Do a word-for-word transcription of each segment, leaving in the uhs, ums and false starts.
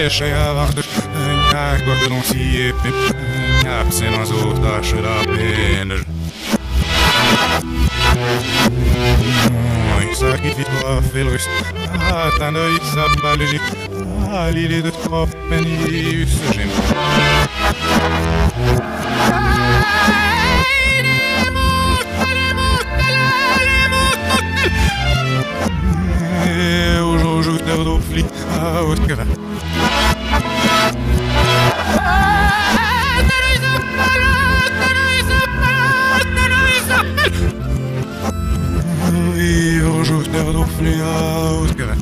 se jártas, nyákba szép, nyápszen azóta sra pénz. Szakítva félősz, átánda itt szabályozik, állílédött kapni üszösém. Aujourd'hui, t'as redoublé, ah, au cœur. Et aujourd'hui, t'as redoublé, ah, au cœur.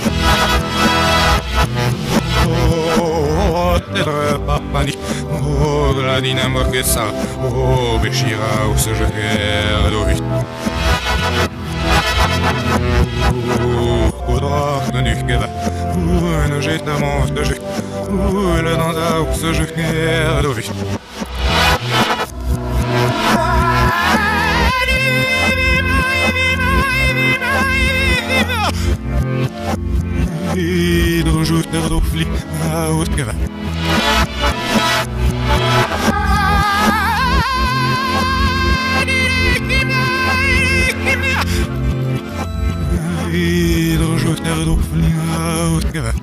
Oh, t'es pas panique, oh, la dynamo que ça, oh, Béchira, où ce je regarde, Kodrak de nykeva, en jettement de jeu, le dans un ce jeu d'ovi. Et de jeu d'offli à haute keva. Et de jeu d'offli à haute keva.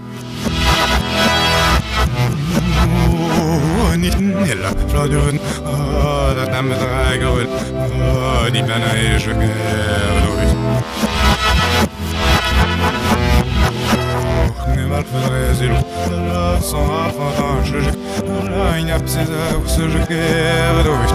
Oh, ni nella, fladurun, ah, la dame dragol, ah, di bana et je garde. Mal faudrait zéro, là sans enfant, je la il n'y a pas ces ce je garde.